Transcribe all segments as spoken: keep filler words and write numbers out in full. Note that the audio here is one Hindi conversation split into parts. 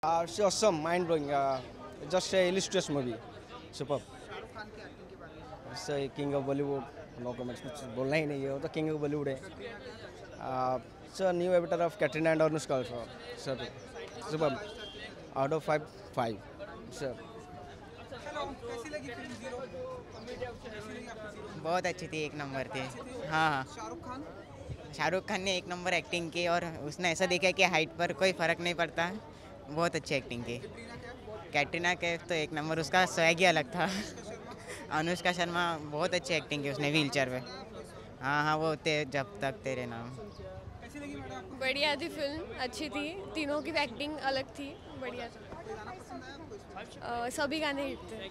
Uh, it's awesome, mind blowing. Uh, just a illustrious movie. Superb. Shahrukh Khan की एक्टिंग के बारे में It's a king of Bollywood. No comments. कुछ बोलना ही नहीं है. वो तो king of Bollywood है. Uh, it's a new avatar of Katrina and Anushka also. So, superb. Out of five, five. Sure. चलो कैसी लगी फिल्म जीरो कैसी लगी आपको जीरो बहुत अच्छी थी, एक नंबर थी। हाँ हाँ, शाहरुख खान शाहरुख खान ने एक नंबर एक्टिंग की और उसने ऐसा देखा कि हाइट पर कोई फ़र्क नहीं पड़ता है। बहुत अच्छी एक्टिंग की। कैटरीना कैफ तो एक नंबर, उसका स्वैग ही अलग था। अनुष्का शर्मा बहुत अच्छी एक्टिंग की उसने व्हील चेयर पे। हाँ हाँ, वो ते जब तक तेरे नाम। कैसी लगी मैडम आपको बढ़िया थी फिल्म, अच्छी थी, तीनों की एक्टिंग अलग थी, बढ़िया था। कोई गाना पसंद आया आपको इसमें अ, सभी गाने हिट थे,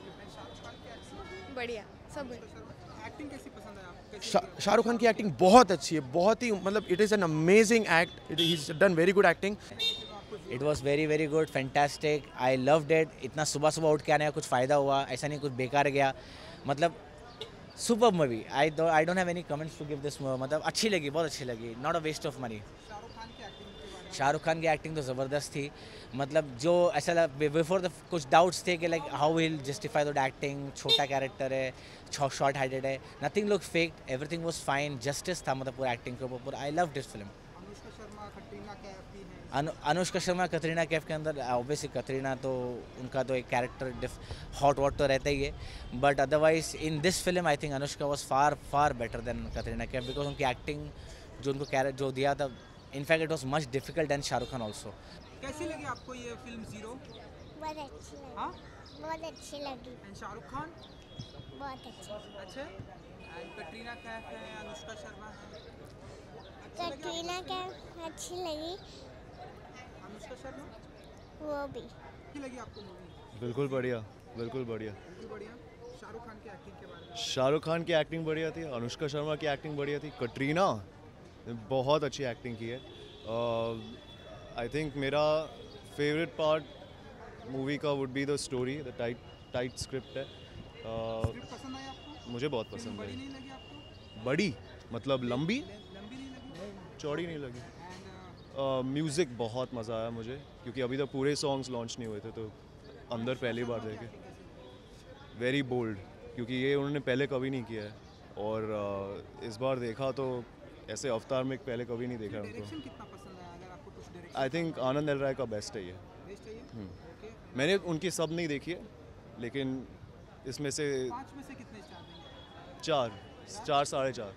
बढ़िया सब। एक्टिंग कैसी पसंद है आपको शा, शाहरुख खान की एक्टिंग बहुत अच्छी है, बहुत ही मतलब it is an amazing act, it is done very good acting. It was very very good, fantastic, I loved it. इतना सुबह सुबह उठ के आने का कुछ फ़ायदा हुआ, ऐसा नहीं कुछ बेकार गया, मतलब super movie. I I don't have any comments to give this. मतलब अच्छी लगी, बहुत अच्छी लगी, not a waste of money. Shahrukh Khan की एक्टिंग तो ज़बरदस्त थी, मतलब जो ऐसा बिफोर द कुछ डाउट्स थे कि like how will justify the acting, छोटा कैरेक्टर है, शॉर्ट हाइटेड है, nothing look fake, everything was fine, justice था मतलब पूरा एक्टिंग के ऊपर। I love this film. Anushka Sharma Katrina Kaif भी है अनु, अनुष्का शर्मा कतरीना कैफ के अंदर ऑब्वियसली कतरीना तो उनका तो एक कैरेक्टर हॉट वॉट तो रहता ही है, but otherwise in this film I think Anushka was far far better than Katrina Kaif, because उनकी एक्टिंग जो उनको कैरेक्टर जो दिया था, in fact it was much difficult than Shahrukh Khan also. कैसी लगी आपको ये फिल्म जीरो बहुत अच्छी लगी। हाँ बहुत अच्छी लगी। एंड शाहरुख खान बहुत अच्छी। अच्छे एंड कटरीना कैफ है, अनुष्का शर्मा है, अच्छी लगी कटरीना कैफ अच्छी लगी, आपको? अनुष्का शर्मा वो भी। अच्छी लगी आपको मूवी बिल्कुल बढ़िया, बिल्कुल बढ़िया। बिल्कुल बढ़िया। शाहरुख खान की एक्टिंग के बारे में शाहरुख खान की एक्टिंग बढ़िया थी, अनुष्का शर्मा की एक्टिंग बढ़िया थी, कटरीना बहुत अच्छी एक्टिंग की है। आई थिंक मेरा फेवरेट पार्ट मूवी का would be the story, the tight tight script है। uh, स्क्रिप्ट पसंद आई आपको मुझे बहुत फिल्म पसंद बड़ी है। नहीं लगी आपको बड़ी मतलब लंबी, लंबी नहीं लगी चौड़ी नहीं लगी। एंड म्यूज़िक बहुत मज़ा आया मुझे, क्योंकि अभी तक पूरे सॉन्ग्स लॉन्च नहीं हुए थे, तो अंदर पहली बार देखे। वेरी बोल्ड, क्योंकि ये उन्होंने पहले कभी नहीं किया है, और uh, इस बार देखा तो ऐसे अवतार में पहले कभी नहीं देखा डायरेक्शन उनको। कितना पसंद आया अगर आपको कुछ direction I think Anand L Rai का बेस्ट है ये। बेस्ट है ये हम्म। ओके मैंने उनकी सब नहीं देखी है, लेकिन इसमें से पाँच में से कितने स्टार देंगे चार चार साढ़े चार।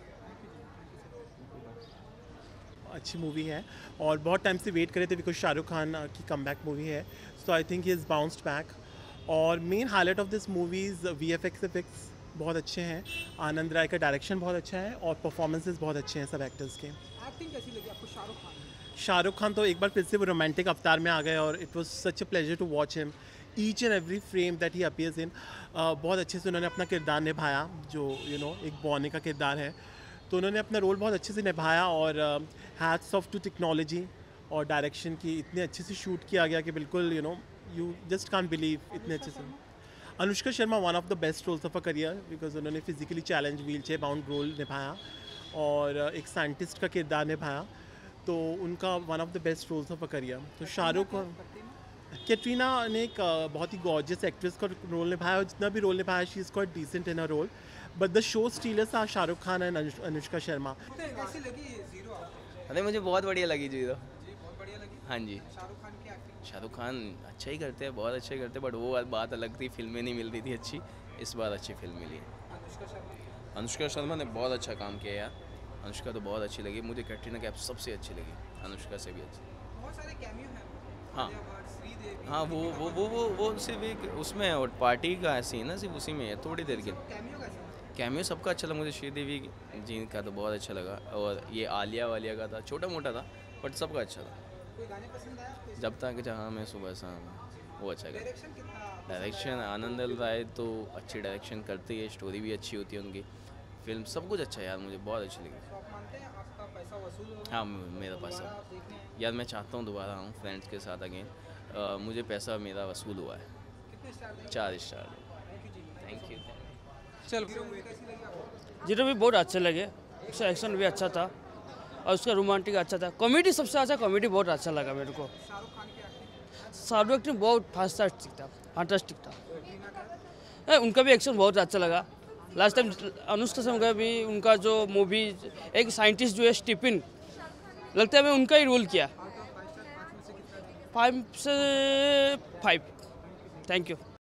अच्छी मूवी है और बहुत टाइम से वेट करे थे बिकॉज शाहरुख खान की कमबैक मूवी है, so I think he is bounced back. और main highlight of this movies V F X effects बहुत अच्छे हैं, आनंद राय का डायरेक्शन बहुत अच्छा है और परफॉर्मेंसेस बहुत अच्छे हैं सब एक्टर्स के। एक्टिंग कैसी लगी आपको शाहरुख खान की? शाहरुख खान तो एक बार फिर से वो रोमांटिक अवतार में आ गए और it was such a pleasure to watch him each and every frame that he appears in. बहुत अच्छे से उन्होंने अपना किरदार निभाया, जो यू नो एक बॉनी का किरदार है, तो उन्होंने अपना रोल बहुत अच्छे से निभाया। और हैट्स ऑफ टू टेक्नोलॉजी और डायरेक्शन की, इतने अच्छे से शूट किया गया कि बिल्कुल you know you just can't believe इतने अच्छे से। Anushka Sharma one of the best roles of a career, because उन्होंने physically challenge wheel chair bound role निभाया और एक साइंटिस्ट का किरदार निभाया, तो उनका one of the best roles of a career. तो शाहरुख कैटरीना ने एक uh, बहुत ही गॉर्जियस एक्ट्रेस का रोल निभाया और जितना भी रोल निभाया she is quite decent in a role, but the show stealers are Shahrukh Khan and Anushka Sharma. कैसी लगी जीरो आपको? अरे मुझे बहुत बढ़िया लगी जी। तो जी बहुत बढ़िया लगी। हाँ जी, शाहरुख खान की एक्टिंग शाहरुख खान अच्छा ही करते हैं, बहुत अच्छा ही करते हैं, बट वो बात अलग थी, फिल्में नहीं मिलती थी अच्छी, इस बार अच्छी फिल्म मिली है। अनुष्का शर्मा अनुष्का शर्मा ने बहुत अच्छा काम किया यार, अनुष्का तो बहुत अच्छी लगी मुझे, कैटरीना कैफ सबसे अच्छी लगी, अनुष्का से भी अच्छी। बहुत सारे कैमियो हैं हाँ श्रीदेवी हाँ, वो वो वो वो वो सिर्फ एक उसमें और पार्टी का सीन है, सिर्फ उसी में है, थोड़ी देर के लिए। कैमियो कैसा कैमियो सबका अच्छा लगा, मुझे श्रीदेवी जी का तो बहुत अच्छा लगा, और ये आलिया वालिया का था, छोटा मोटा था बट सबका अच्छा था। कोई गाने पसंद आया आपको? जब तक जहाँ मैं सुबह शाम, वो अच्छा लगा। डायरेक्शन कितना डायरेक्शन आनंद एल राय तो अच्छी डायरेक्शन करती है, स्टोरी भी अच्छी होती है उनकी, फिल्म सब कुछ अच्छा है यार, मुझे बहुत अच्छी लगी। तो आप मानते हैं आपका पैसा वसूल हो? हाँ मेरा पैसा दोबारा आप देखने आए? यार, मैं चाहता हूँ दोबारा आऊँ फ्रेंड्स के साथ अगेन, मुझे पैसा मेरा वसूल हुआ है। कितने स्टार देंगे? चार स्टार थैंक यू जी। Thank you. चलो जीरो मूवी कैसी लगी आपको? जीरो भी बहुत अच्छे लगे, उसका एक्शन भी अच्छा था और उसका रोमांटिक अच्छा था, कॉमेडी सबसे अच्छा, कॉमेडी बहुत अच्छा लगा मेरे को। शाहरुख खान की एक्टिंग शाहरुख एक्टिंग बहुत फैंटास्टिक था फैंटास्टिक था ए, उनका भी एक्शन बहुत अच्छा लगा। लास्ट टाइम अनुष्का शर्मा का भी उनका जो मूवी एक साइंटिस्ट जो है स्टीफन, लगता है मैं उनका ही रोल किया। फाइव से फाइव। Thank you.